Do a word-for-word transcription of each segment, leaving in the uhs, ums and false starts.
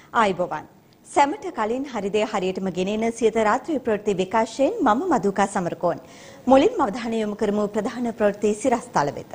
ආයුබෝවන්. සැමට කලින් හරිදේ හරියටම ගෙනෙන සියත රාත්‍රී ප්‍රවෘත්ති විකාශයෙන් මම මදුකා සමරකෝන්. මුලින්ම අවධානය යොමු කරමු ප්‍රධාන ප්‍රවෘත්ති සිරස්තල වෙත.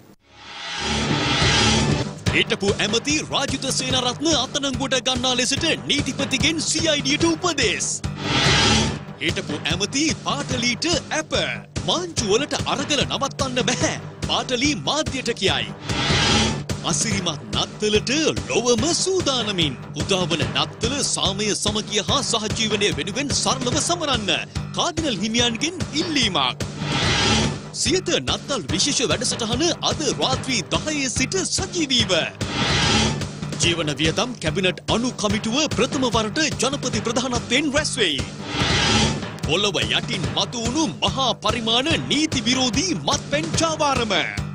හිටපු ඇමති රාජිත සේනාරත්න අත්අඩංගුවට ගන්නා ලෙසට නීතිපතිගෙන් සී ආයි ඩීට උපදෙස්. හිටපු ඇමති පාටලීට ඇප මාංචු වලට අරගල නවත්තන්න බෑ. පාටලී මාධ්‍යට කියයි. අසිරිමත් නත්තලට ලොවම සූදානමින් උදාවන නත්තල සාමය සමගිය හා සහජීවනය වෙනුවෙන් සරලව සමරන්න කාදිනල් හිමියන්ගෙන් ඉල්ලීමක්. සියත නත්තල් විශේෂ වැඩසටහන අද රාත්‍රී දහයේ සිට සජීවීව. ජීවන වියදම් කැබිනට් අනු කමිටුව ප්‍රථම වරට ජනපති ප්‍රධානත්වයෙන් රැස්වෙයි. පොළොව යටින් මතුවුණු මහා පරිමාණ නීති විරෝධී මත්පැන් ජාවාරම.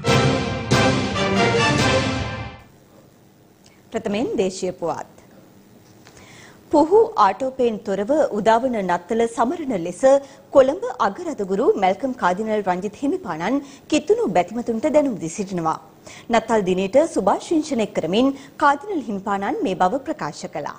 ප්‍රථමයෙන් දේශීය පුවත්. පුහු ආටෝපයෙන් තොරව උදාවන නත්තල සමරන ලෙස කොළඹ අගරදගුරු මැල්කම් කාදිනල් රංජිත් හිමිපාණන් කිතුණු බැතිමතුන්ට දැනුම් දී සිටිනවා. නත්තල් දිනයට සුභාශිංසනය කරමින් කාදිනල් හිමිපාණන් මේ බව ප්‍රකාශ කළා.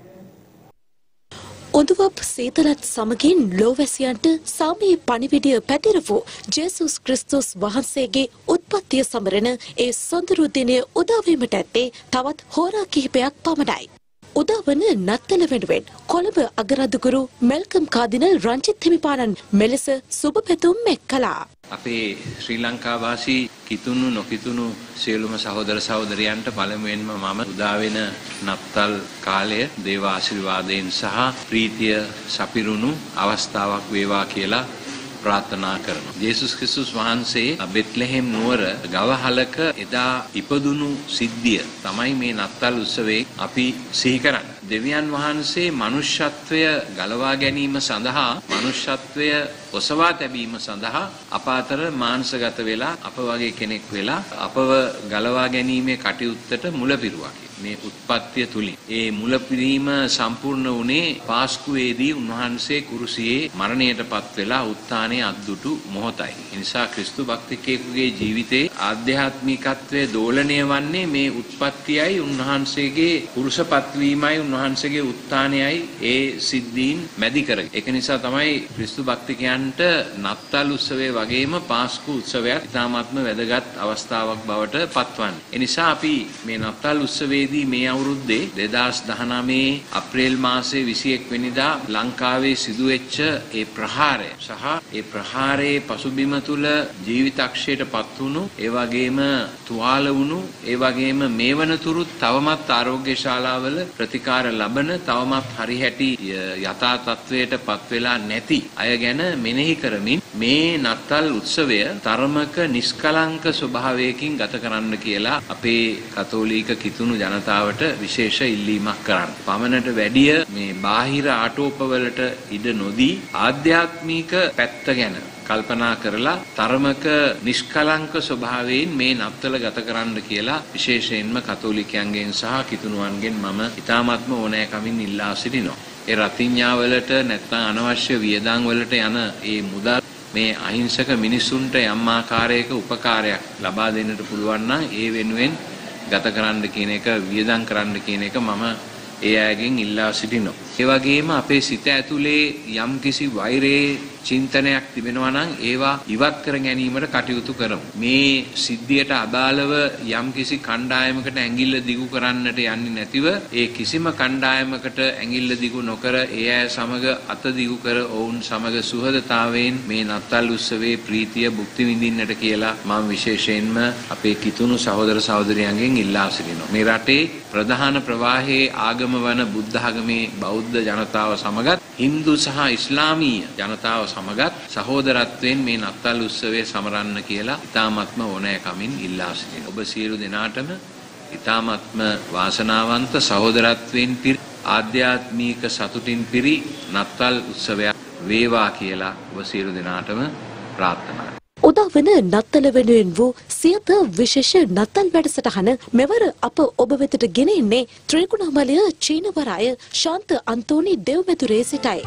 උදුවප් සීතලත් සමගින් ලෝවැසියන්ට සාමයේ පණිවිඩය පැතිරවූ ජේසුස් ක්‍රිස්තුස් වහන්සේගේ උත්පත්තිය සමරන ඒ සොඳුරු දිනය උදාවීමට ඇත්තේ තවත් හෝරා කිහිපයක් පමණයි. උදාවන නත්තල වෙනුවෙන් කොළඹ අගරදුගුරු මැල්කම් කාදිනල් රංජිත් හිමිපාණන් මෙලෙස සුබ පැතුම් මෙක් කළා. අපේ ශ්‍රී ලංකා වාසී කිතුණු නොකිතුණු සියලුම සහෝදර සහෝදරයන්ට පළමුවෙන්ම මම උදා වෙන නත්තල් කාලය දේව ආශිර්වාදයෙන් සහ ප්‍රීතිය සපිරුණු අවස්ථාවක් වේවා කියලා ප්‍රාර්ථනා කරනවා. ජේසුස් ක්‍රිස්තුස් වහන්සේ බෙත්ලෙහෙම් නුවර ගවහලක එදා ඉපදුණු සිද්ධිය තමයි මේ නත්තල් උත්සවයේ අපි සිහි කරන්නේ. දෙවියන් වහන්සේ මනුෂ්‍යත්වය ගලවා ගැනීම සඳහා මනුෂ්‍යත්වය ඔසවා තැබීම සඳහා අප අතර මාංශගත වෙලා අප වගේ කෙනෙක් වෙලා අපව ගලවා ගැනීමේ කටයුත්තට මුල පිරුවා. මේ උත්පත්තිය තුලින් ඒ මුලපිරීම සම්පූර්ණ වුණේ පාස්කුවේදී උන්වහන්සේ කුරුසියේ මරණයටපත් වෙලා උත්ථානයේ අද්දුටු මොහොතයි. ඒ නිසා ක්‍රිස්තු භක්තිකයෙකුගේ ජීවිතේ ආධ්‍යාත්මිකත්වයේ දෝලණය වන්නේ මේ උත්පත්තියයි උන්වහන්සේගේ කුරුසපත් වීමයි උන්වහන්සේගේ උත්ථානයයි ඒ සිද්ධීන් මැදි කරගෙන. ඒක නිසා තමයි ක්‍රිස්තු භක්තිකයන්ට නත්තල් උත්සවයේ වගේම පාස්කු උත්සවයත් ඉතාමත්ම වැදගත් අවස්ථාවක් බවට පත්වන්නේ. ඒ නිසා අපි මේ නත්තල් උත්සවයේ මේ අවුරුද්දේ දෙදාස් දහනවයේ අප්‍රේල් මාසයේ විසිඑක වෙනිදා ලංකාවේ සිදුවෙච්ච ඒ ප්‍රහාරය සහ ඒ ප්‍රහාරයේ පසුබිම තුල ජීවිතක්ෂයට පත් වුණු ඒ වගේම තුවාල වුණු ඒ වගේම මේ වනතුරුත් තවමත් ආරෝග්‍ය ශාලාවල ප්‍රතිකාර ලබන තවමත් හරිහැටි යථා තත්වයට පත් වෙලා නැති අය ගැන මෙනෙහි කරමින් මේ නත්තල් උත්සවය තරමක නිෂ්කලංක ස්වභාවයකින් ගත කරන්න කියලා අපේ කතෝලික කිතුණු ජනතාවට විශේෂ ඉල්ලීමක් කරන්න. පමණට වැඩිය මේ බාහිර ආටෝපවලට ඉඩ නොදී ආධ්‍යාත්මික පැත්ත ගැන කල්පනා කරලා තරමක නිෂ්කලංක ස්වභාවයෙන් මේ නත්තල ගත කරන්න කියලා විශේෂයෙන්ම කතෝලිකයන්ගෙන් සහ කිතුණුවන්ගෙන් මම ඉතාමත්ම ඕනෑකමින් ඉල්ලා සිටිනවා. ඒ රතිඤ්ඤාවලට නැත්නම් අනවශ්‍ය වියදම් වලට යන ඒ මුදල් මේ අහිංසක මිනිසුන්ට යම් ආකාරයක උපකාරයක් ලබා දෙන්නට පුළුවන් නම් ඒ වෙනුවෙන් ගත කරන්න කියන එක වියදම් කරන්න කියන එක මම ඒ අයගෙන් ඉල්ලා සිටිනවා. ඒ වගේම අපේ සිත ඇතුලේ යම්කිසි වෛරයේ චින්තනයක් තිබෙනවා නම් ඒවා ඉවත් කර ගැනීමට කටයුතු කරමු. මේ සිද්ධියට අදාළව යම්කිසි කණ්ඩායමකට ඇඟිල්ල දිගු කරන්නට යන්නේ නැතිව ඒ කිසිම කණ්ඩායමකට ඇඟිල්ල දිගු නොකර ඒ අය සමග අත දිගු කර ඔවුන් සමග සුහදතාවයෙන් මේ නත්තල් උත්සවයේ ප්‍රීතිය භුක්ති විඳින්නට කියලා මම විශේෂයෙන්ම අපේ කිතුණු සහෝදර සහෝදරියන්ගෙන් ඉල්ලා සිටිනවා. මේ රටේ ප්‍රධාන ප්‍රවාහයේ ආගම වන බුද්ධ ආගමේ බෞද්ධ ජනතාව සමගත් හින්දු සහ ඉස්ලාමීය ජනතාව සමගත් සහෝදරත්වයෙන් මේ නත්තල් උත්සවය සමරන්න කියලා ඉතාමත්ම ඕනෑකමින් ඉල්ලා සිටිනවා. ඔබ සියලු දෙනාටම ඉතාමත්ම වාසනාවන්ත සහෝදරත්වයෙන් පිරි ආධ්‍යාත්මික සතුටින් පිරි නත්තල් උත්සවයක් වේවා කියලා ඔබ සියලු දෙනාටම ප්‍රාර්ථනා කරනවා. උදාවන නත්තල වෙනුවෙන් වූ සියත විශේෂ නත්තල් වැඩසටහන මෙවර අප ඔබ වෙතට ගෙන එන්නේ ත්‍රිකුණාමලය චීනවරාය ශාන්ත අන්තෝනි දෙව්මැදුරේ සිටයි.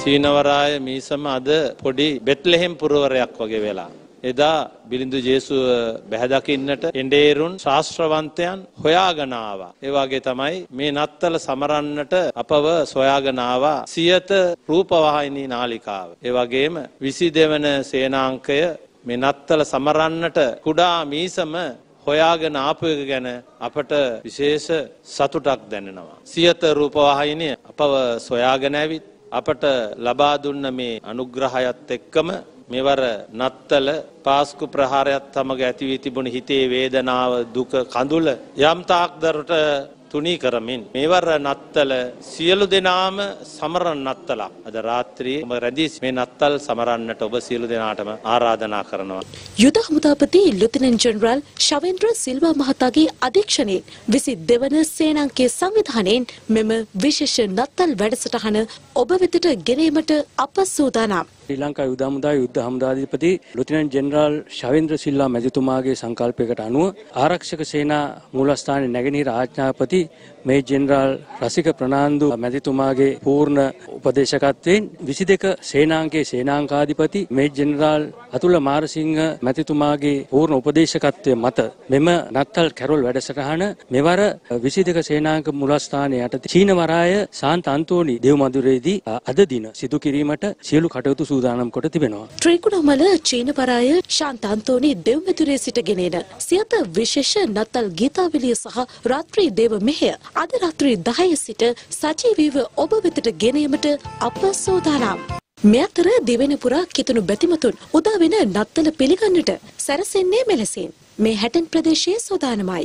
චීනවරාය මීසම අද පොඩි බෙත්ලෙහෙම් පුරවරයක් වගේ වෙලා. එදා බිලිඳු ජේසුව බැහැ දකින්නට එඬේරුන් ශාස්ත්‍රවන්තයන් හොයාගෙන ආවා. ඒ වගේ තමයි මේ නත්තල සමරන්නට අපව සොයාගෙන ආවා සියත රූපවාහිනී නාලිකාව. ඒ වගේම විසි දෙවන සේනාංකය මේ නත්තල සමරන්නට කුඩා මීසම හොයාගෙන ආපු එක ගැන අපට විශේෂ සතුටක් දැනෙනවා. සියත රූපවාහිනිය අපව සොයාගෙන ඇවිත් අපට ලබා දුන්න මේ අනුග්‍රහයත් එක්කම මෙවර නත්තල පාස්කු ප්‍රහාරයත් සමග ඇති වී තිබුණු හිතේ වේදනාව දුක කඳුල යම් තාක් දරට තුනී කරමින් මෙවර නත්තල සියලු දෙනාම සමරන නත්තලක් අද රාත්‍රියේ ඔබ රැඳී මේ නත්තල් සමරන්නට ඔබ සියලු දෙනාටම ආරාධනා කරනවා. යුද හමුදාපති ලෙෆ්ටිනන්ට් ජෙනරාල් ශවේන්ද්‍ර සිල්වා මහතාගේ අධ්‍යක්ෂණයෙන් විසි දෙවන සේනාංකයේ සංවිධානයෙන් මෙම විශේෂ නත්තල් වැඩසටහන ඔබ වෙතට ගෙනීමට අප සූදානම්. ශ්‍රී ලංකා යුද හමුදාවේ යුද්ධ හමුදාධිපති ලෙෆ්ටිනන්ට් ජෙනරාල් ශවේන්ද්‍ර සිල්වා මැතිතුමාගේ සංකල්පයකට අනුව ආරක්ෂක සේනා මූලස්ථානයේ නැගෙනහිර ආඥාපති මේ ජෙනරාල් රසික ප්‍රනාන්දු මැතිතුමාගේ පූර්ණ උපදේශකත්වයෙන් විසි දෙක සේනාංකයේ සේනාංකාධිපති මේ ජෙනරාල් අතුල මාරසිංහ මැතිතුමාගේ පූර්ණ උපදේශකත්වය මත මෙම නත්තල් කැරොල් වැඩසටහන මෙවර විසි දෙක සේනාංක මූලස්ථානයේ යටතේ චීනවරාය සාන්ත අන්තෝනි දේවමඳුරේදී අද දින සිදු කිරීමට සියලු කටයුතු සූදානම් කොට තිබෙනවා. ත්‍රිකුණාමල චීනවරාය ශාන්ත අන්තෝනි දේවමඳුරේ සිටගෙන එන සියත විශේෂ නත්තල් ගීතාවලිය සහ රාත්‍රී දේව මෙහෙය අද රාත්‍රී දහය සිට සජීවීව ඔබ වෙතට ගෙනීමට අප සූදානම්. මේ අතර දිවෙන පුරා කිතුණු බැතිමතුන් උදා වෙන නත්තල පිළිගන්නට සැරසෙන්නේ මෙලෙසින්. මේ හැටන් ප්‍රදේශයේ සූදානමයි.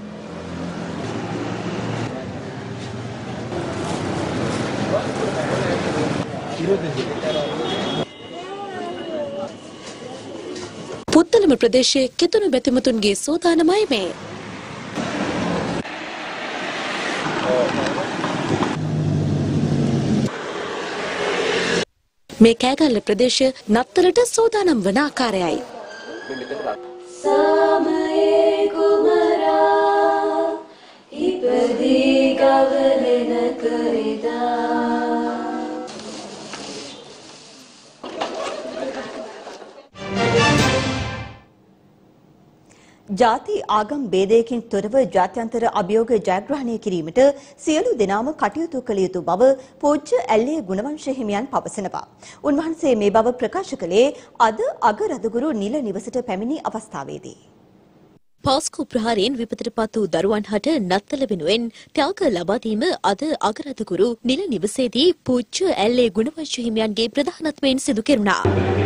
පුත්තලම ප්‍රදේශයේ කිතුණු බැතිමතුන්ගේ සූදානමයි මේ. මේ කෑගල්ල ප්‍රදේශය නත්තලට සූදානම් වන ආකාරයයි. සමයේ කුමරා ඉපදී ගවලෙන කරිදා ජාති ආගම් ભેදයකින් තොරව ජාත්‍යන්තර අභියෝග ජයග්‍රහණය කිරීමට සියලු දෙනාම කටයුතු කළ යුතු බව පූජ්‍ය ඇල්ලේ ගුණවංශ හිමියන් පවසනවා. උන්වහන්සේ මේ බව ප්‍රකාශ කළේ අද අගරදුගුරු නිල නිවසට පැමිණි අවස්ථාවේදී. පාස්කු ප්‍රහාරයෙන් විපතටපත් වූ දරුවන් හට නත්තල වෙනුවෙන් ත්‍යාග ලබා දීම අද අගරදුගුරු නිල නිවසේදී පූජ්‍ය ඇල්ලේ ගුණවංශ හිමියන්ගේ ප්‍රධානත්වයෙන් සිදු කෙරුණා.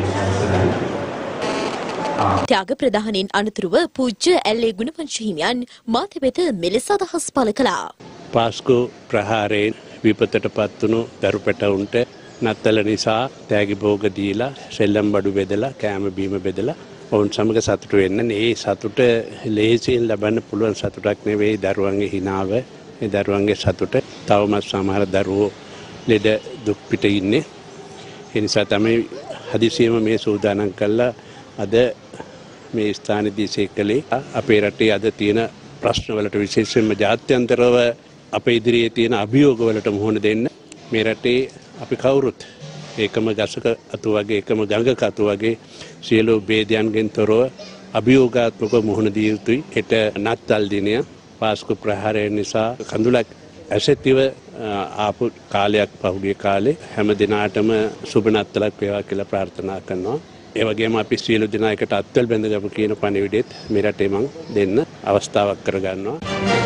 ත්‍යාග ප්‍රදානයෙන් අනතුරුව පූජ්‍ය ඇල්ලේ ගුණවංශ හිමියන් මාත වෙත මෙලෙස අදහස් පළ කළා. පාස්කු ප්‍රහාරයෙන් විපතටපත් වුණු දරු පැටවුන්ට නත්තල නිසා තෑගි භෝග දීලා සෙල්ලම් බඩු බෙදලා කෑම බීම බෙදලා ඔවුන් සමග සතුට වෙන්න. මේ සතුට ලේසියෙන් ලබන්න පුළුවන් සතුටක් නෙවෙයි දරුවන්ගේ හිනාව. මේ දරුවන්ගේ සතුට තවමත් සමහර දරුවෝ ලෙඩ දුක් පිට ඉන්නේ. ඒ නිසා තමයි හදිසියෙම මේ සූදානම් කළා අද මේ ස්ථානයේදී සේකලේ අපේ රටේ අද තියෙන ප්‍රශ්න වලට විශේෂයෙන්ම ජාත්‍යන්තරව අපේ ඉදිරියේ තියෙන අභියෝග වලට මුහුණ දෙන්න මේ රටේ අපි කවුරුත් ඒකම ගසක අතු වගේ එකම ගඟක අතු වගේ සියලු ભેදයන්ගෙන් තොරව අභියෝගාත්මක මුහුණ දිය යුතුයි. හෙට නත්තල් දිනය පාස්කු ප්‍රහාරය නිසා කඳුලක් ඇසෙතිව ආපු කාලයක් පහුගිය කාලේ හැම දිනාටම සුබ නත්තලක් වේවා කියලා ප්‍රාර්ථනා කරනවා. ඒ වගේම අපි සියලු දෙනා එකට අත්වල බැඳගමු කියන පණිවිඩෙත් මේ රටේ මං දෙන්න අවස්ථාවක් කරගන්නවා.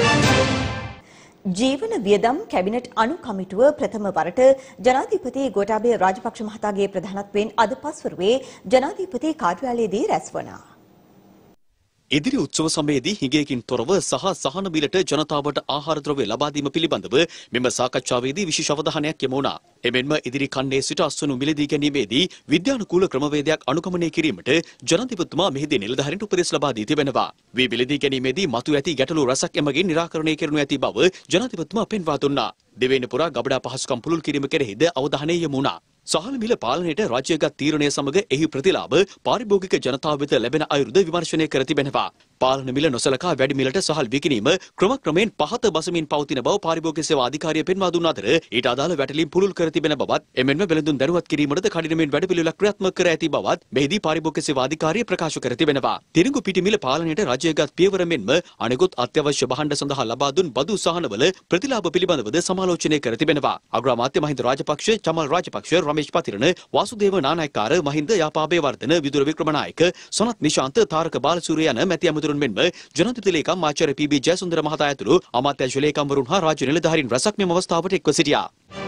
ජීවන වියදම් කැබිනට් අනු කමිටුව ප්‍රථම වරට ජනාධිපති ගෝඨාභය රාජපක්ෂ මහතාගේ ප්‍රධානත්වයෙන් අද පස්වරුවේ ජනාධිපති කාර්යාලයේදී රැස් වුණා. ඉදිරි උත්සව සමයේදී හිඟයකින් තොරව සහ සහන බිලට ජනතාවට ආහාර ද්‍රව්‍ය ලබා දීම පිළිබඳව මෙම සාකච්ඡාවේදී විශේෂ අවධානයක් යොමු වුණා. එමෙන්ම ඉදිරි කණ්ඩේ සිට අස්වනු මිලදී ගැනීමේදී විද්‍යානුකූල ක්‍රමවේදයක් අනුගමනය කිරීමට ජනාධිපතිතුමා මෙහිදී නිලධාරීන්ට උපදෙස් ලබා දී තිබෙනවා. වී මිලදී ගැනීමේදී මතු ඇති ගැටලු රසක් එමගින් निराකරණය කරනු ඇති බව ජනාධිපතිතුමා පෙන්වා දුන්නා. දෙවැනි පුරා ගබඩා පහසුකම් පුළුල් කිරීම කෙරෙහිද අවධානය යොමු වුණා. සහල් මිල පාලනයට රාජ්‍යගත තීරණය සමග එහි ප්‍රතිලාභ පාරිභෝගික ජනතාව වෙත ලැබෙන අයුරුද විමර්ශනය කර තිබෙනවා. පාලන මිල නොසලකා වැඩි මිලට සහල් විකිණීම ක්‍රමක්‍රමයෙන් පහත බසමින් පවතින බව පාරිභෝගික සේවා අධිකාරිය පෙන්වා දුන් අතර ඊට අදාළ වැටලීම් පුළුල් කර තිබෙන බවත් එමෙන්ම වෙළඳුන් දැනුවත් කිරීමටද කඩිනමින් වැඩපිළිවෙලක් ක්‍රියාත්මක කර ඇති බවත් මෙහිදී පාරිභෝගික සේවා අධිකාරිය ප්‍රකාශ කර තිබෙනවා. තිරිඟු පිටි මිල පාලනයට රජයගත් පියවර මෙන්ම අනෙකුත් අත්‍යවශ්‍ය භාණ්ඩ සඳහා ලබා දුන් බදු සහනවල ප්‍රතිලාභ පිළිබඳවද සමාලෝචනය කර තිබෙනවා. අග්‍රාමාත්‍ය මහින්ද රාජපක්ෂ, චමල් රාජපක්ෂ, රමේෂ් පතිරණ, වාසුදේව නානායක්කාර, මහින්ද යාපාබේවර්ධන, විදුර වික්‍රමනායක, සනත් නිශාන්ත, තාරක බාලසූරිය යන මැති ඇමතුරුන් මෙන්ම ජනාධිපති ලේකම් ආචාර්ය පී.බී. ජයසුන්දර මහතා ඇතුළු අමාත්‍යාංශ ලේකම්වරුන් හා රාජ්‍ය නිලධාරීන් රැසක් මෙම අවස්ථාවට එක්ව සිටියා.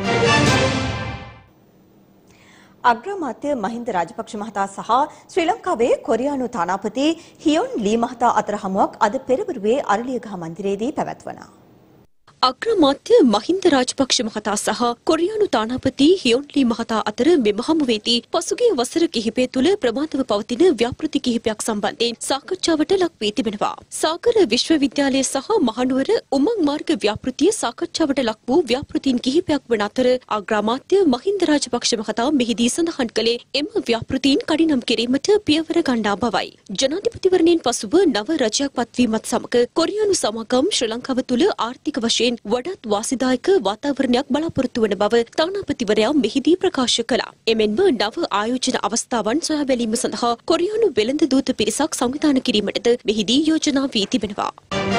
අග්‍රාමාත්‍ය මහින්ද රාජපක්ෂ මහතා සහ ශ්‍රී ලංකාවේ කොරියානු තානාපති හියොන් ලී මහතා අතර හමුවක් අද පෙරවරුවේ අරලියගහ මන්දිරයේදී පැවැත්වුණා. අග්‍රාමාත්‍ය මහින්ද රාජපක්ෂ මහතා සහ කොරියානු තානාපති හියොන් ලී මහතා අතර මෙම හමුවේදී පසුගිය වසර කිහිපය තුළ ප්‍රමාදව පවතින ව්‍යාපෘති කිහිපයක් සම්බන්ධයෙන් සාකච්ඡාවට ලක් වී තිබෙනවා. සාගර විශ්වවිද්‍යාලය සහ මහනුවර උමං මාර්ග ව්‍යාපෘතිය සාකච්ඡාවට ලක් වූ ව්‍යාපෘතීන් කිහිපයක් වන අතර අග්‍රාමාත්‍ය මහින්ද රාජපක්ෂ මහතා මෙහිදී සඳහන් කළේ එම ව්‍යාපෘතීන් කඩිනම් කිරීමට පියවර ගන්නා බවයි. ජනාධිපතිවරණයෙන් පසුව නව රජයක් පත්වීමත් සමග කොරියානු සමාගම් ශ්‍රී ලංකාව තුළ ආර්ථික වශයෙන් වඩාත් වාසිදායක වාතාවරණයක් බලාපොරොත්තු වන බව තානාපතිවරයා මෙහිදී ප්‍රකාශ කළා. එමෙන්ම නව ආයෝජන අවස්ථාවන් සොයා බැලීම සඳහා කොරියානු වෙළඳ දූත පිරිසක් සංවිධානය කිරීමටද මෙහිදී යෝජනා වී තිබෙනවා.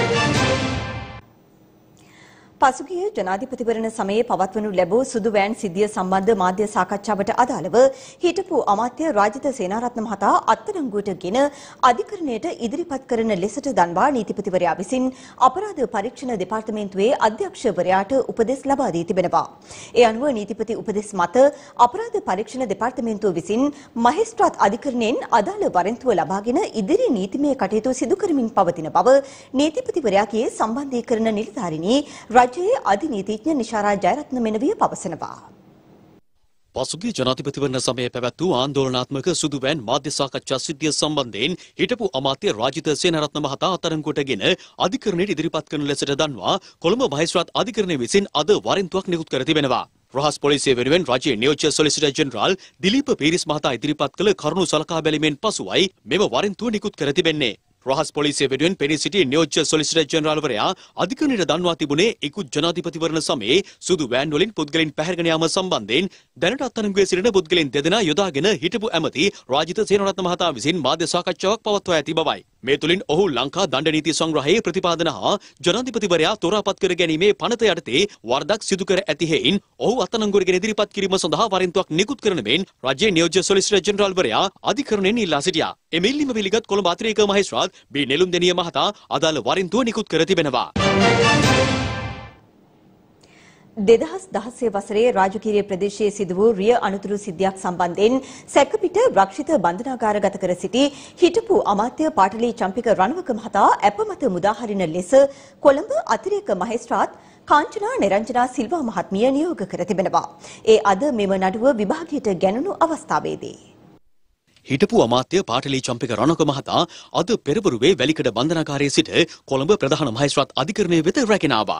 පසුගිය ජනාධිපතිවරණ සමයේ පවත්වනු ලැබූ සුදු වෑන් සිද්ධිය සම්බන්ධ මාධ්‍ය සාකච්ඡාවට අදාළව හිටපු අමාත්‍ය රාජිත සේනාරත්න මහතා අත්අඩංගුවට ගෙන අධිකරණයට ඉදිරිපත් කරන ලෙසට දන්වා නීතිපතිවරයා විසින් අපරාධ පරීක්ෂණ දෙපාර්තමේන්තුවේ අධ්‍යක්ෂවරයාට උපදෙස් ලබා දී තිබෙනවා. ඒ අනුව නීතිපති උපදෙස් මත අපරාධ පරීක්ෂණ දෙපාර්තමේන්තුව විසින් මහේස්ත්‍රාත් අධිකරණයෙන් අදාළ වරෙන්තුව ලබාගෙන ඉදිරි නීතිමය කටයුතු සිදු කරමින් පවතින බව නීතිපතිවරයාගේ සම්බන්ධීකරණ නිලධාරිණී රජයේ අධිනීතිඥ නිශාරා ජයරත්න මෙනවිය පවසනවා. පසුගිය ජනාධිපතිවරණ සමයේ පැවැත් වූ ආන්දෝලනාත්මක සුදු වෑන් මාධ්‍ය සාකච්ඡා සිද්ධිය සම්බන්ධයෙන් හිටපු අමාත්‍ය රාජිත සේනාරත්න මහතා අත්අඩංගුවටගෙන අධිකරණයට ඉදිරිපත් කරන ලෙසට දන්වා කොළඹ මහේස්ත්‍රාත් අධිකරණය විසින් අද වරෙන්තුවක් නිකුත් කර තිබෙනවා. රහස් පොලිසිය වෙනුවෙන් රජයේ නියෝජ්‍ය සොලිසිටර් ජෙනරාල් දිලීප පීරිස් මහතා ඉදිරිපත් කළ කරුණු සලකා බැලීමෙන් පසුවයි මෙම වරෙන්තුව නිකුත් කර තිබෙන්නේ. රහස් පොලිසිය වෙනුවෙන් පෙනී සිටි නියෝජ්‍ය සොලිසිටර් ජෙනරාල්වරයා අධිකරණයට දන්වා තිබුණේ ඉක්ුත් ජනාධිපතිවරණ සමයේ සුදු වෑන් වලින් පුද්ගලයන් පැහැරගෙන යාම සම්බන්ධයෙන් දැනට අත්අඩංගුවේ සිටින පුද්ගලයන් දෙදෙනා යොදාගෙන හිටපු ඇමති රාජිත සේනාරත්න මහතා විසින් මාධ්‍ය සාකච්ඡාවක් පවත්වා ඇති බවයි. මේ තුලින් ඔහු ලංකා දණ්ඩ නීති සංග්‍රහයේ ප්‍රතිපාදන හා ජනාධිපතිවරයා තෝරාපත් කර ගැනීමේ පනත යටතේ වරදක් සිදු කර ඇති හේයින් ඔහු අත්අඩංගුවට ගෙන ඉදිරිපත් කිරීම සඳහා වරෙන්තුවක් නිකුත් කරන මෙන් රජයේ නියෝජ්‍ය සොලිසිටර් ජෙනරාල්වරයා අධිකරණයෙන් ඉල්ලා සිටියා. එම ඉල්ලීම පිළිගත් කොළඹ අතිරේක මහේස්ත්‍රාත් බී නෙළුම්දෙනිය මහතා අදාළ වරෙන්තුව නිකුත් කර තිබෙනවා. දෙදහස් දහසේ වසරේ රාජකීය ප්‍රදේශයේ සිදු වූ රිය අනතුරු සිද්ධියක් සම්බන්ධයෙන් සැකපිට රක්ෂිත බන්ධනාගාරගත කර සිටි හිටපු අමාත්‍ය පාටලී චම්පික රණවක මහතා අපමත මුදාහරින ලෙස කොළඹ අතිරේක මහේස්ත්‍රාත් කාංචනා නිරංජනා සිල්වා මහත්මිය නියෝග කර තිබෙනවා. ඒ අද මෙම නඩුව විභාගයට ගැනුණු අවස්ථාවේදී හිටපු අමාත්‍ය පාටලී චම්පික රණවක මහතා අද පෙරවරුවේ වැලිකඩ බන්ධනාගාරයේ සිට කොළඹ ප්‍රධාන මහේස්ත්‍රාත් අධිකරණය වෙත රැගෙන ආවා.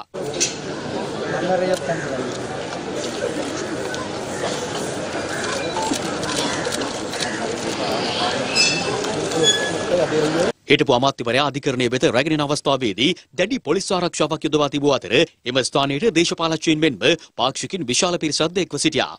හිටපු අමාත්‍යවරයා අධිකරණය වෙත රැගෙන යන අවස්ථාවේදී දැඩි පොලිස් ආරක්ෂාවක් යොදවා තිබූ අතර එම ස්ථානයේ දේශපාලකයන් මෙන්ම පාක්ෂිකින් විශාල පිරිසක් එක්ව සිටියා.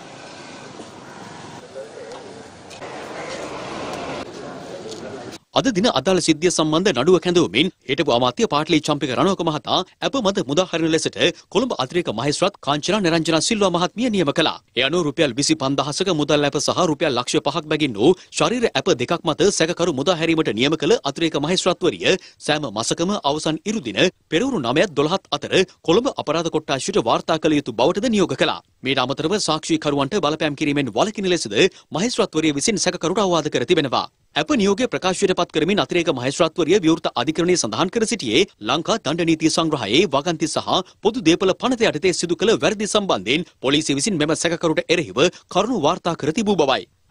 අද දින අදාළ සිද්ධිය සම්බන්ධ නඩුව කැඳවමින් හිටපු අමාත්‍ය පාටලී චම්පික රණවක මහතා අප මත මුදාහරින ලෙසට කොළඹ අතිරේක මහේස්ත්‍රාත් කාංචනා නිරංජනා සිල්වා මහත්මිය නියම කළා. ඒ අනුව රුපියල් විසි පන්දාහක මුදල් ඇප සහ රුපියල් ලක්ෂ පහක් බැගින් වූ ශරීර ඇප දෙකක් මත සැකකරු මුදාහැරීමට නියම කළ අතිරේක මහේස්ත්‍රාත්වරිය සෑම මාසකම අවසන් ඉරු දින පෙරවරු නවයත් දොළහත් අතර කොළඹ අපරාධ කොට්ටාශයට වාර්තා කළ යුතු බවටද නියෝග කළා. මීට අමතරව සාක්ෂිකරුවන්ට බලපෑම් කිරීමෙන් වළකින ලෙසද මහේස්ත්‍රාත්වරිය විසින් සැකකරුට අවවාද කර තිබෙනවා. අප නියෝගය ප්‍රකාශයට පත් කරමින් අතිරේක මහේස්ත්‍රාත්වරිය විවෘත අධිකරණයේ සඳහන් කර සිටියේ ලංකා දණ්ඩ නීති සංග්‍රහයේ වගන්ති සහ පොදු දේපල පනත යටතේ සිදු කළ වැරදි සම්බන්ධයෙන් පොලිසිය විසින් මෙම සැකකරුට එරෙහිව කරුණු වාර්තා කර තිබූ බවයි.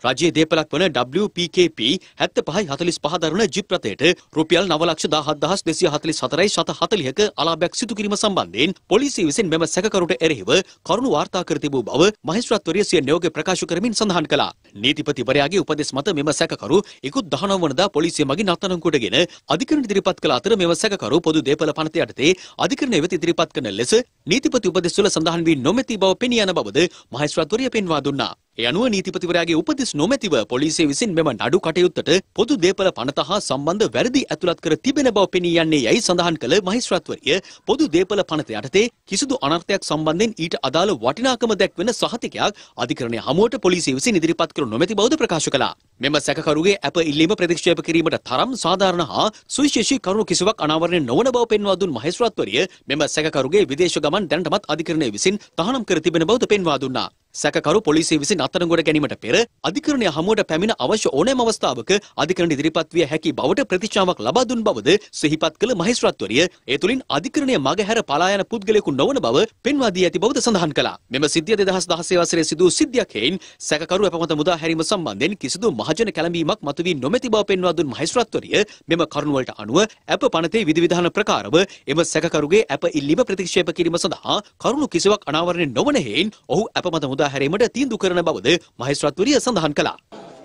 රජයේ දේපලක් වන W P K P හැත්තෑ පහයි හතළිස් පහ දරන ජිප් රථයට රුපියල් නව ලක්ෂ දහහත් දහස් දෙසිය හතළිස් හතරයි ශත හතළිහක අලාභයක් සිදු කිරීම සම්බන්ධයෙන් පොලිසිය විසින් මෙම සැකකරුට එරෙහිව කරුණු වාර්තා කර තිබූ බව මහේස්ත්‍රාත්වරිය සිය නියෝගය ප්‍රකාශ කරමින් සඳහන් කළා. නීතිපතිවරයාගේ උපදෙස් මත මෙම සැකකරු ඉකුත් දහනව වනදා පොලිසිය මගින් අත්අඩංගුවටගෙන අධිකරණ ඉදිරිපත් කළ අතර මෙම සැකකරු පොදු දේපල පනත යටතේ අධිකරණය වෙත ඉදිරිපත් කරන ලෙස නීතිපති උපදෙස් වල සඳහන් වී නොමැති බව පෙනී යන බවද මහේස්ත්‍රාත්වරිය පෙන්වා දුන්නා. ඒ අනුව නීතිපතිවරයාගේ උපදෙස් නොමැතිව පොලිසිය විසින් මෙම නඩු කටයුත්තට පොදු දේපල පනත හා සම්බන්ධ වැරදි ඇතුළත් කර තිබෙන බව පෙනී යන්නේ යයි සඳහන් කළ මහේස්ත්‍රාත්වරිය පොදු දේපල පනත යටතේ කිසිදු අනර්ථයක් සම්බන්ධයෙන් ඊට අදාළ වටිනාකම දැක්වෙන සහතිකයක් අධිකරණය හමුවට පොලිසිය විසින් ඉදිරිපත් කර නොමැති බවද ප්‍රකාශ කළා. මෙම සැකකරුගේ අප ඉල්ලීම ප්‍රතික්ෂේප කිරීමට තරම් සාධාරණ හා සුවිශේෂී කරුණු කිසිවක් අනාවරණය නොවන බව පෙන්වා දුන් මහේස්ත්‍රාත්වරිය මෙම සැකකරුගේ විදේශ ගමන් දැනටමත් අධිකරණය විසින් තහනම් කර තිබෙන බවද පෙන්වා දුන්නා. සැකකරු පොලිසිය විසින් අත්අඩංගුවට ගැනීමට පෙර අධිකරණය හමුවට පැමිණ අවශ්‍ය ඕනෑම අවස්ථාවක අධිකරණ ඉදිරිපත් විය හැකි බවට ප්‍රතිචාවක් ලබා දුන් බවද සිහිපත් කළ මහේස්ත්‍රාත්වරිය ඒ තුලින් අධිකරණය මගහැර පලා යන පුද්ගලයෙකු නොවන බව පෙන්වා දී ඇති බවද සඳහන් කළා. මෙම සිද්ධිය දෙදහස් දහසේ වසරේ සිදු වූ සිද්ධියක් හේයින් සැකකරු අපමත මුදා හැරීම සම්බන්ධයෙන් කිසිදු මහජන කැළඹීමක් මතුවී නොමැති බව පෙන්වා දුන් මහේස්ත්‍රාත්වරිය මෙම කරුණු වලට අනුව අප පනතේ විධිවිධාන ප්‍රකාරව එම සැකකරුගේ අප ඉල්ලීම ප්‍රතික්ෂේප කිරීම සඳහා කරුණු කිසිවක් අනාවරණය නොවන හේයින් ඔහු අපමත මුදා හැරීමට තීන්දුව කරන බවද මහේස්ත්‍රාත්වරිය සඳහන් කළා.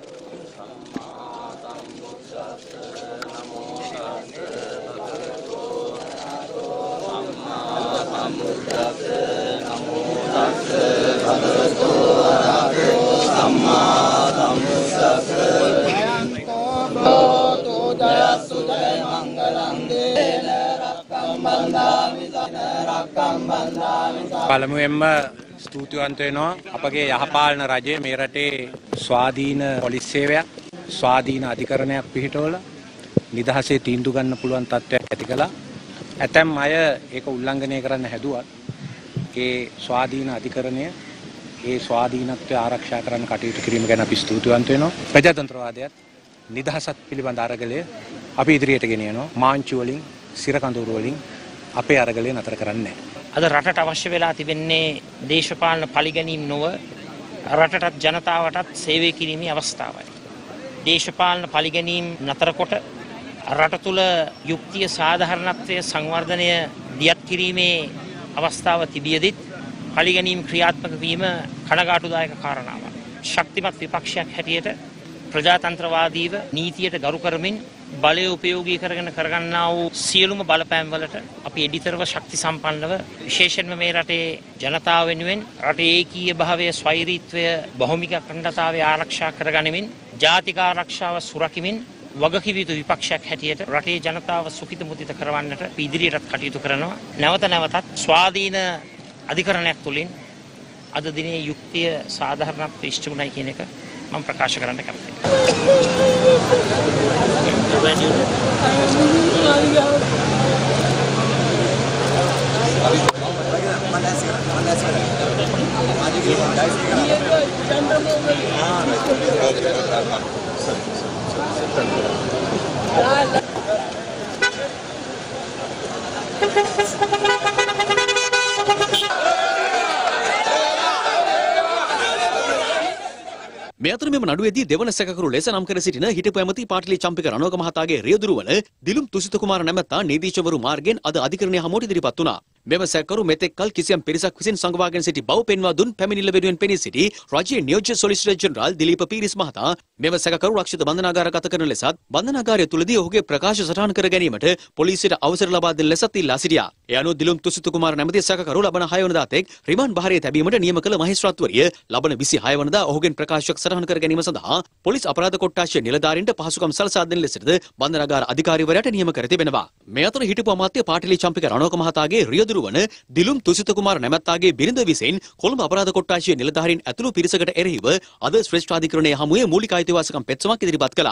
පළමුවෙන්ම ස්තුතිවන්ත වෙනවා අපගේ යහපාලන රජය මේ රටේ ස්වාධීන පොලිස් සේවයක් ස්වාධීන අධිකරණයක් පිහිටවලා නිදහසේ තීන්දුව ගන්න පුළුවන් තත්ත්වයක් ඇති කළා. ඇතැම් අය ඒක උල්ලංඝනය කරන්න හැදුවත් ඒ ස්වාධීන අධිකරණය ඒ ස්වාධීනත්වය ආරක්ෂා කරන්න කටයුතු කිරීම ගැන අපි ස්තුතිවන්ත වෙනවා. ප්‍රජාතන්ත්‍රවාදයත් නිදහසත් පිළිබඳ අරගලය අපි ඉදිරියට ගෙනියනවා. මාංචු වලින් සිරකඳුරු වලින් අපේ අරගලය නතර කරන්නේ නැහැ. අද රටට අවශ්‍ය වෙලා තිබෙන්නේ දේශපාලන පරිගැනීම් නොව රටටත් ජනතාවටත් සේවය කිරීමේ අවස්ථාවයි. දේශපාලන පරිගැනීම් නතර කොට රට තුළ යුක්තිය සාධාරණත්වය සංවර්ධනය දියත් කිරීමේ අවස්ථාව තිබියදිත් පරිගැනීම් ක්‍රියාත්මක වීම කනගාටුදායක කාරණාවක්. ශක්තිමත් විපක්ෂයක් හැටියට ප්‍රජාතන්ත්‍රවාදීව නීතියට ගරු කරමින් බලය උපයෝගී කරගෙන කරගන්නා වූ සියලුම බලපෑම් වලට අපි එඩිතරව ශක්ති සම්පන්නව විශේෂයෙන්ම මේ රටේ ජනතාව වෙනුවෙන් රටේ ඒකීය භාවය ස්වෛරීත්වය බහුමික අඛණ්ඩතාවය ආරක්ෂා කරගනිමින් ජාතික ආරක්ෂාව සුරකිමින් වගකිව යුතු විපක්ෂයක් හැටියට රටේ ජනතාව සුඛිත මුදිත කරවන්නට ඉදිරියටත් කටයුතු කරනවා. නැවත නැවතත් ස්වාධීන අධිකරණයක් තුළින් අද දිනේ යුක්තිය සාධාරණත්වය ඉෂ්ට වුණයි කියන එක මම ප්‍රකාශ කරන්න කැමතියි. මේ අතර මෙම නඩුවේදී දෙවන සැකකරු ලෙස නම් කර සිටින හිටපු ඇමති පාටිලි චම්පික රණවක මහතාගේ රියදුරු වන දිලුම් තුසිත කුමාර නැමැත්තා නීතිඥවරු මාර්ගයෙන් අද අධිකරණය හමුවට ඉදිරිපත් වුණා. මෙම සැකකරු මෙතෙක් කල කිසියම් පිරිසක් විසින් සංගවාගෙන සිටි බව පෙන්වා දුන් පැමිණිල්ල වෙනුවෙන් පෙනී සිටි රජයේ නියෝජ්‍ය සොලිසිටර් ජෙනරාල් දිලීප පීරිස් මහතා මෙම සැකකරු රක්ෂිත බන්ධනාගාරගත කරන ලෙසත් බන්ධනාගාරය තුලදී ඔහුගේ ප්‍රකාශ සටහන් කර ගැනීමට පොලිසියට අවසර ලබා දෙන ලෙසත් ඉල්ලා සිටියා. ඒ අනුව දිලුම් තුසිත කුමාර නැමැති සැකකරු ලබන හය වනදා තෙක් රිමාන්ඩ් භාරයේ තැබීමට නියම කළ මහේස්ත්‍රාත්වරිය ලබන විසිහය වනදා ඔහුගෙන් ප්‍රකාශයක් සටහන් කර ගැනීම සඳහා පොලිස් අපරාධ කොට්ටාශය නිලධාරීන්ට පහසුකම් සලසා දෙන ලෙසද බන්ධනාගාර අධිකාරිවරයාට නියම කර තිබෙනවා. මේ අතර හිටපු අමාත්‍ය පාටිලි චම්පික රණවක මහතාගේ රියදුරු වන දිලුම් තුසිත කුමාර නැමැත්තාගේ බිරිඳ විසින් කොළඹ අපරාධ කොට්ටාශය නිලධාරීන් ඇතුළු පිරිසකට එරෙහිව අද ශ්‍රේෂ්ඨ අධිකරණයේ හමුවේ මූලික අයිතිවාසිකම් පෙත්සමක් ඉදිරිපත් කළා.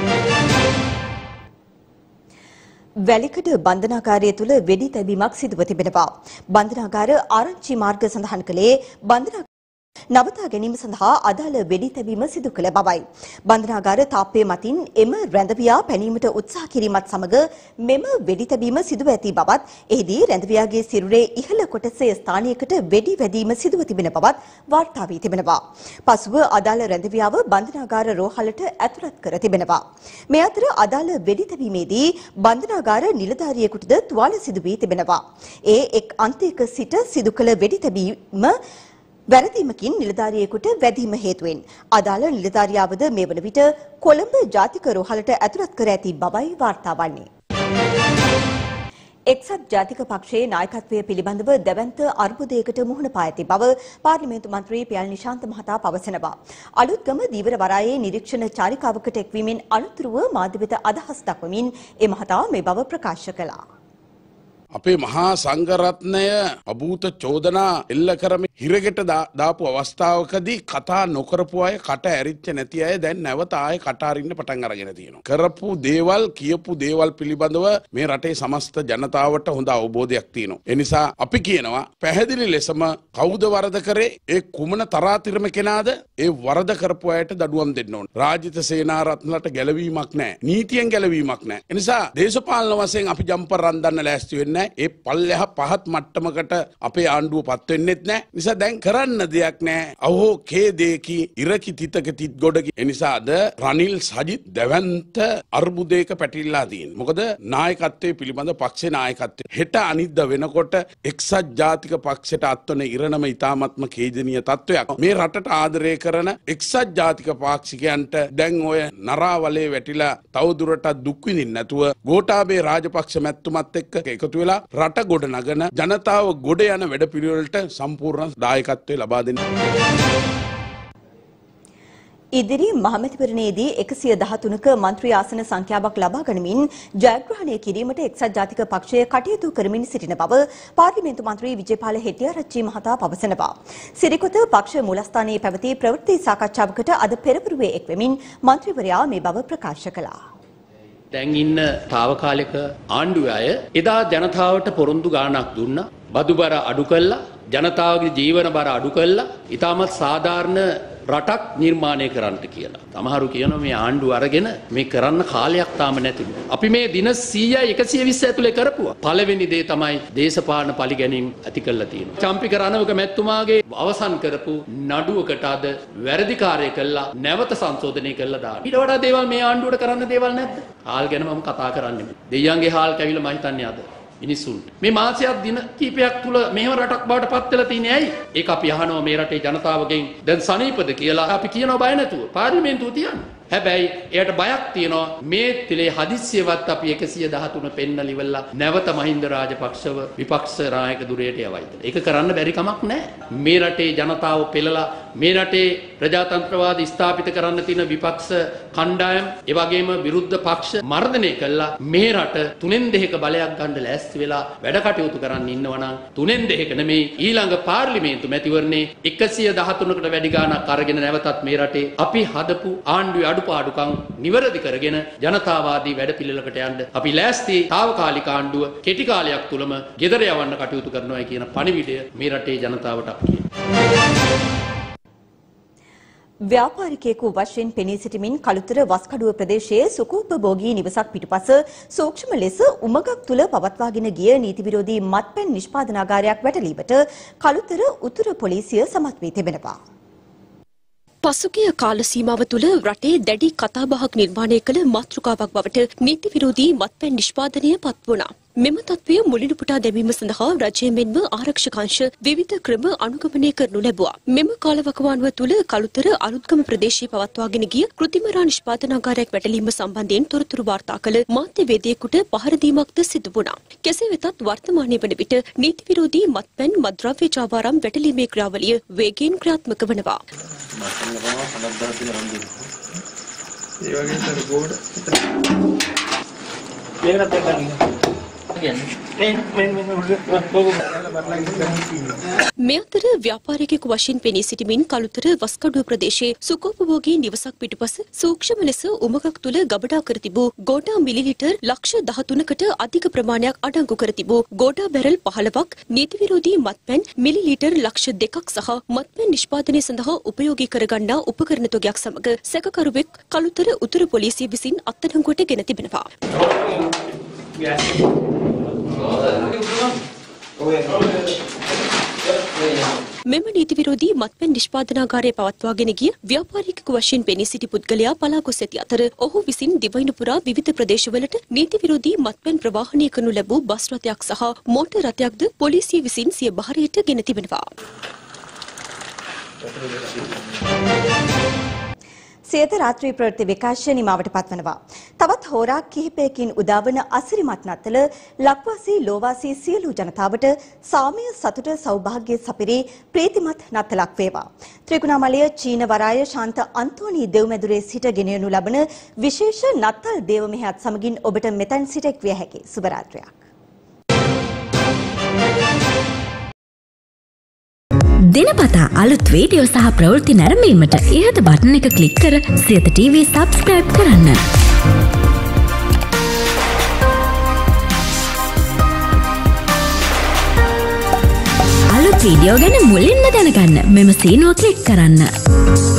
වැලිකඩ බන්ධනාගාරය තුළ වෙඩි තැබීමක් සිදුව තිබෙනවා. බන්ධනාගාර ආරංචි මාර්ග සඳහන් කළේ බන්ධනාගාර නවතා ගැනීම සඳහා අදාළ වෙඩි තැබීම සිදු කළ බවයි. බන්ධනාගාර තාප්පය මතින් එම රැඳවියා පැනීමට උත්සාහ කිරීමත් සමග මෙම වෙඩි තැබීම සිදුව ඇති බවත්, එහිදී රැඳවියාගේ සිරුරේ ඉහළ කොටසේ ස්ථානයකට වෙඩි වැදීම සිදුව තිබෙන බවත් වාර්තා වී තිබෙනවා. පසුව අදාළ රැඳවියාව බන්ධනාගාර රෝහලට ඇතුළත් කර තිබෙනවා. මේ අතර අදාළ වෙඩි තැබීමේදී බන්ධනාගාර නිලධාරියෙකුටද තුවාල සිදු වී තිබෙනවා. ඒ එක් අන්තයක සිට සිදු කළ වෙඩි තැබීම වැරදීමකින් නිලධාරියෙකුට වැදීම හේතුවෙන් අදාළ නිලධාරියාවද මේ වන විට කොළඹ ජාතික රෝහලට ඇතුළත් කර ඇති බවයි වාර්තා වන්නේ. එක්සත් ජාතික පක්ෂයේ නායකත්වය පිළිබඳව දැවැන්ත අර්බුදයකට මුහුණ පා ඇති බව පාර්ලිමේන්තු මන්ත්‍රී පියල් නිශාන්ත මහතා පවසනවා. අලුත්ගම දීවර වරායේ නිරීක්ෂණ චාරිකාවකට එක්වීමෙන් අනතුරුව මාධ්‍ය වෙත අදහස් දක්වමින් ඒ මහතා මේ බව ප්‍රකාශ කළා. අපේ මහා සංඝරත්නය අභූත චෝදනා එල්ල කරමින් හිරගෙට දාපු අවස්ථාවකදී කතා නොකරපු අය කට ඇරිච්ච නැති අය දැන් නැවත ආයේ කට අරින්න පටන් අරගෙන තියෙනවා. කරපු දේවල් කියපු දේවල් පිළිබඳව මේ රටේ සමස්ත ජනතාවට හොඳ අවබෝධයක් තියෙනවා. ඒ නිසා අපි කියනවා පැහැදිලි ලෙසම කවුද වරද කරේ, ඒ කුමන තරාතිරම කෙනාද, ඒ වරද කරපු අයට දඩුවම් දෙන්න ඕන. රාජිත සේනාරත්නලට ගැලවීමක් නැහැ. නීතියෙන් ගැලවීමක් නැහැ. ඒ නිසා දේශපාලන වශයෙන් අපි ජම්පර් රන්දන්න ලෑස්ති වෙන්නේ ඒ පල්ලෙහ පහත් මට්ටමකට අපේ ආණ්ඩුව පත් වෙන්නෙත් නැහැ. නිසා දැන් කරන්න දෙයක් නැහැ. අහෝ කේදේකි ඉරකි තිතක තිත් ගොඩකි. ඒ නිසාද රනිල් සජිත් දැවැන්ත අර්බුදයක පැටිලා තියෙනවා. මොකද නායකත්වයේ පිළිබඳ පක්ෂේ නායකත්වය හෙට අනිද්ද වෙනකොට එක්සත් ජාතික පක්ෂයට අත්වන ඉරණම ඉතාමත්ම ඛේදනීය තත්වයක්. මේ රටට ආදරය කරන එක්සත් ජාතික පාක්ෂිකයන්ට දැන් ඔය නරාවලේ වැටිලා තවදුරටත් දුක් විඳින්න නැතුව ගෝඨාභය රාජපක්ෂ මැතිතුමත් එක්ක එකතු වෙලා රට ගොඩ නගන ජනතාව ගොඩ යන වැඩපිළිවෙලට සම්පූර්ණ දායකත්වය ලබා දෙන්න. ඉදිරි මහමැතිවරණයේදී එකසිය දහතුනක මන්ත්‍රී ආසන සංඛ්‍යාවක් ලබා ගනිමින් ජයග්‍රහණය කිරීමට එක්සත් ජාතික පක්ෂය කටයුතු කරමින් සිටින බව පාර්ලිමේන්තු මන්ත්‍රී විජේපාල හෙටිආරච්චි මහතා පවසනවා. සිරිකොත පක්ෂ මූලස්ථානයේ පැවති ප්‍රවෘත්ති සාකච්ඡාවකට අද පෙරපුරුවේ එක්වෙමින් මන්ත්‍රීවරයා මේ බව ප්‍රකාශ කළා. දැන් ඉන්න తాවකාලික ආණ්ඩුවේ අය එදා ජනතාවට පොරොන්දු ගාණක් දුන්නා. බදුබර අඩු කළා, ජනතාවගේ ජීවන බර අඩු කළා, ඊටමත් සාධාරණ රටක් නිර්මාණය කරන්නට කියලා. සමහරු කියනවා මේ ආණ්ඩුව අරගෙන මේ කරන්න කාලයක් තාම නැතිලු. අපි මේ දින සීයයි එකසිය විස්ස ඇතුලේ කරපුවා. පළවෙනි දේ තමයි දේශපාලන පරිගැනීම් ඇති කළා තියෙනවා. චම්පික රණවක මැතිතුමාගේ අවසන් කරපු නඩුවකට අද වැරදිකාරය කළා, නැවත සංශෝධනය කළා දාන්න. ඊට වඩා දේවල් මේ ආණ්ඩුවට කරන්න දේවල් නැද්ද? හාල් ගැන මම කතා කරන්නේ. දෙයියන්ගේ හාල් කැවිලා මම හිතන්නේ අද මිනිසුන්ට මේ මාසයක් දින කීපයක් තුල මෙහෙම රටක් බවට පත් වෙලා තියෙන්නේ ඇයි? ඒක අපි අහනවා මේ රටේ ජනතාවගෙන් දැන් සනීපද කියලා අපි කියනවා බය නැතුව. පාර්ලිමේන්තුව තියන්නේ. හැබැයි එයාට බයක් තියෙනවා මේ තිලේ හදිස්සියවත් අපි එකසිය දහතුන පෙන්නලා ඉවරලා නැවත මහින්ද රාජපක්ෂව විපක්ෂ නායක දුරයට යවයිද? ඒක කරන්න බැරි කමක් නැහැ. මේ රටේ ජනතාව පෙළලා මේ රටේ ප්‍රජාතන්ත්‍රවාද ස්ථාපිත කරන්න තියෙන විපක්ෂ කණ්ඩායම් ඒ වගේම විරුද්ධ පක්ෂ මර්ධනය කළා මේ රට තුනෙන් දෙකක බලයක් ගන්න ලෑස්ති වෙලා වැඩ කටයුතු කරන්න ඉන්නවනම් තුනෙන් දෙකක නෙමෙයි ඊළඟ පාර්ලිමේන්තු මැතිවරණේ එකසිය දහතුනකට වැඩි ගාණක් අරගෙන නැවතත් මේ රටේ අපි හදපු ආණ්ඩුවේ අඩුපාඩුකම් නිවැරදි කරගෙන ජනතාවාදී වැඩපිළිවෙලකට යන්න අපි ලෑස්ති. తాවකාලික ආණ්ඩුව කෙටි කාලයක් තුලම ගෙදර යවන්න කටයුතු කරනවා කියන පණිවිඩය මේ රටේ ජනතාවට අපි කියනවා. ව්‍යාපාරිකයෙකු වශයෙන් පෙනී සිටිමින් කළුතර වස්කඩුව ප්‍රදේශයේ සුඛෝපභෝගී නිවසක් පිටුපස සූක්ෂම ලෙස උමගක් තුල පවත්වාගෙන ගිය නීති විරෝධී මත්පැන් නිෂ්පාදනාගාරයක් වැටලීමට කළුතර උතුර පොලිසිය සමත් වී තිබෙනවා. පසුගිය කාල සීමාව තුළ රටේ දැඩි කතාබහක් නිර්මාණය කළ මාතෘකාවක් බවට නීති විරෝධී මත්පැන් නිෂ්පාදනය පත් වුණා. මෙම තත්ත්වය මුලිනු පුටා දැමීම සඳහා රජය මෙන්ම ආරක්ෂක අංශ විවිධ ක්‍රම අනුගමනය කරනු ලැබුවා. මෙම කාලවකවානුව තුළ කළුතර අලුත්ගම ප්‍රදේශයේ පවත්වාගෙන ගිය කෘතිමරා නිෂ්පාදනාගාරයක් වැටලීම සම්බන්ධයෙන් තොරතුරු වාර්තා කළ මාධ්‍යවේදියෙකුට පහර දීමක්ද සිදු වුණා. කෙසේ වෙතත් වර්තමානයේ වන විට නීති විරෝධී මත්පැන් මද්‍රව්‍ය ජාවාරම් වැටලීමේ ක්‍රියාවලිය වේගයෙන් ක්‍රියාත්මක වනවා. මේ අතර ව්‍යාපාරිකයෙකු වශයෙන් පෙනී සිටිමින් කළුතර වස්කඩුව ප්‍රදේශයේ සුඛෝපභෝගී නිවසක් පිටුපස සූක්ෂම ලෙස උමගක් තුල ගබඩා කර තිබූ ගෝඩා මිලිලිටර් ලක්ෂ දහතුනකට අධික ප්‍රමාණයක් අඩංගු කර තිබූ ගෝඩා බැරල් පහළොවක් නීති විරෝධී මත්පැන් මිලිලිටර් ලක්ෂ දෙකක් සහ මත්පැන් නිෂ්පාදනය සඳහා උපයෝගී කරගන්නා උපකරණ තොගයක් සමග සැකකරුවෙක් කළුතර උතුරු පොලිසිය විසින් අත්අඩංගුවට ගෙන තිබෙනවා. මෙම නීති විරෝධී මත්පැන් නිෂ්පාදනාගාරය පවත්වාගෙන ගිය ව්‍යාපාරිකයෙකු වශයෙන් පෙනී සිටි පුද්ගලයා පලා ගොස් ඇති අතර ඔහු විසින් දිවයින පුරා විවිධ ප්‍රදේශවලට නීති විරෝධී මත්පැන් ප්‍රවාහනය කරනු ලැබූ බස් රථයක් සහ මෝටර් රථයක්ද පොලිසිය විසින් සිය බහරයට ගෙන තිබෙනවා. සියත රාත්‍රී ප්‍රවෘත්ති විකාශය නිමාවට පත්වනවා. තවත් හෝරා කිහිපයකින් උදාවන අසිරිමත් නත්තල ලක්වාසී ලෝවාසී සියලු ජනතාවට සාමය සතුට සෞභාග්‍ය සපිරි ප්‍රීතිමත් නත්තලක් වේවා. ත්‍රිකුණාමලය චීන වරාය ශාන්ත අන්තෝනි දෙව්මැදුරේ සිට ගෙනයනු ලබන විශේෂ නත්තල් දේව මෙහෙයත් සමගින් ඔබට මෙතැන් සිට එක් විය හැකි සුබ රාත්‍රියක්. දිනපතා අලුත් වීඩියෝ සහ ප්‍රවෘත්ති නැරඹීමට ඉහත බටන් එක ක්ලික් කර සියත ටීවී සබ්ස්ක්‍රයිබ් කරන්න. අලුත් වීඩියෝ ගැන මුලින්ම දැනගන්න මෙම සීනුව ක්ලික් කරන්න.